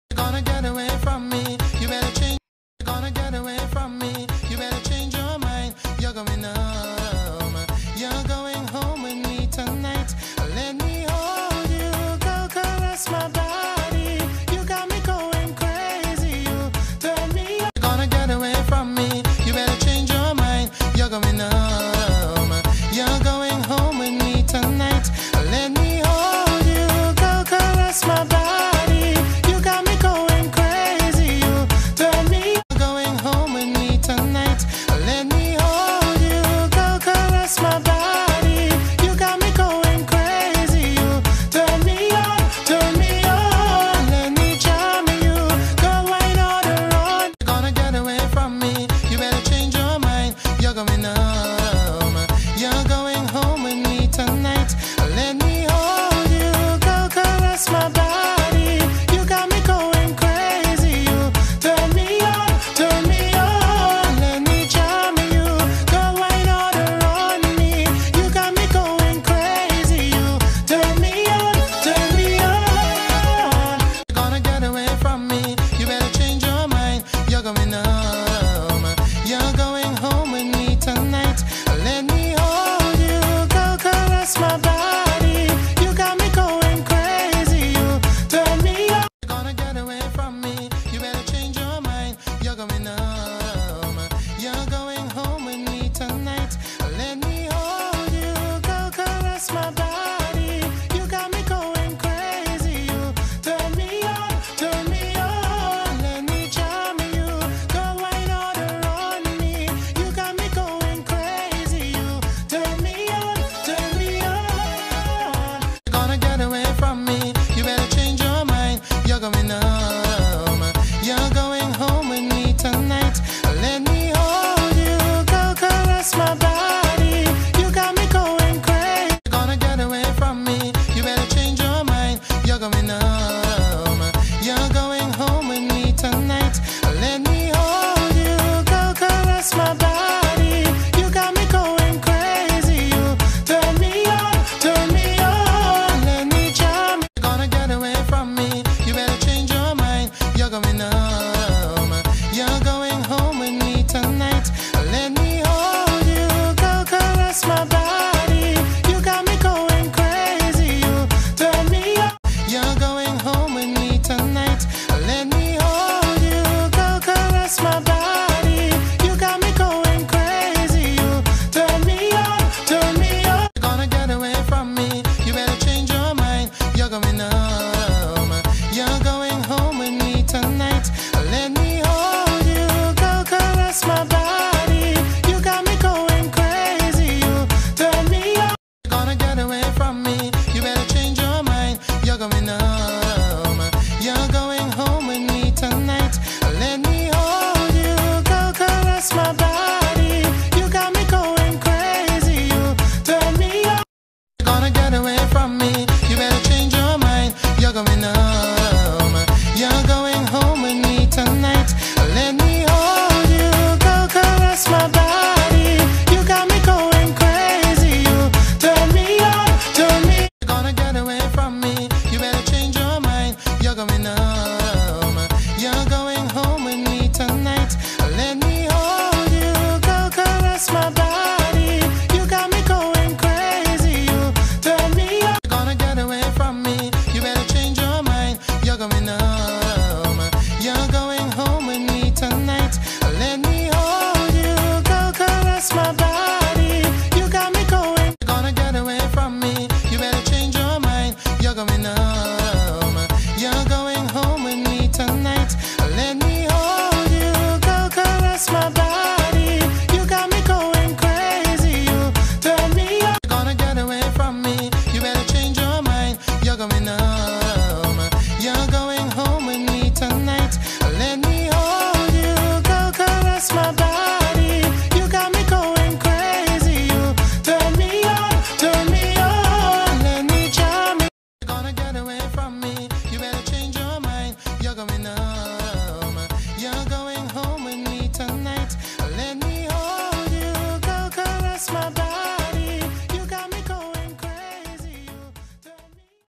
Gonna get away from me. You better change. Gonna get away from me. You better change your mind. You're going home. You're going home with me tonight. Let me hold you, go caress my body. You got me going crazy. You turn me on. Gonna get away from me. You better change your mind. You're going home. You're going home with me tonight. Let me hold you, go caress my body. You got me going crazy. You turn me on. Going home with me tonight. Let me hold you, go caress my body. You got me going crazy. You turn me on, turn me on. Let me charm you, go wine all around. You're gonna get away from me. You better change your mind. You're going home. You're going home with me tonight. Let me hold you, go caress my body. You got me going crazy. You turn me on, turn me on. Let me charm you, go wine all around me. You got me going crazy. You turn me on, turn me on. You're gonna get away from me. You better change your mind. You're going home. You're going home with me tonight. Let me hold you, go caress my body. You got me going crazy. You turn me on. You're gonna get away from me. You better change your mind. You're going home. You're going home with me tonight. Let me hold you, go caress my body. You got me going crazy. You turn me on, turn me on. Let me charm you, go wine all around me. You got me going crazy. You turn me on, turn me on. You're gonna get away from me. You better change your mind. You're going home. You're going home with me tonight. Let me hold you, go caress my body. You got me going crazy. You're gonna get away from me. You better change your mind. You're going home. You're going home with me tonight. Let me hold you, go caress my body. You got me going crazy. You turn me on, turn me on. Let me charm. You're gonna get away from me. You better change your mind. You're going home. You're going home with me tonight. Let me hold you, go caress my body. You got me going crazy. You turn me on. You're going home with me tonight. Let me hold you, go caress my body. You got me going crazy. You turn me on, turn me on. You're gonna get away from me. You better change your mind. You're going home. You're going home with me tonight. Let me hold you, go caress my body. You got me going crazy. You turn me on. You're gonna get away from me. You better change your mind. You're going home. You're going home with me tonight. Let me hold you, go caress my body. You got me going crazy. You turn me on. You're gonna get away from me. You better change your mind. You're going home. You're going home with me tonight. Let me hold you, go caress my body. You got me going crazy. You turn me on, turn me. You're gonna get away from me. You better change your mind. You're going home. You're going home with me tonight. Let me hold you, go caress my body. You got me going crazy. You turn me on. You're gonna get away from me. You better change your mind. You're going home. You're going home with me tonight. Let me hold you, go caress my body. You got me going. You're gonna get away from me. You better change your mind. You're going home. You're going home with me tonight. Let me hold you, go caress my body. You got me going crazy. You turn me on. You're gonna get away from me. You better change your mind. You're going home. You're going home with me tonight. Let me hold you, go caress my body. You got me going crazy. You turn me on, turn me on. Let me charm you. You're gonna get away from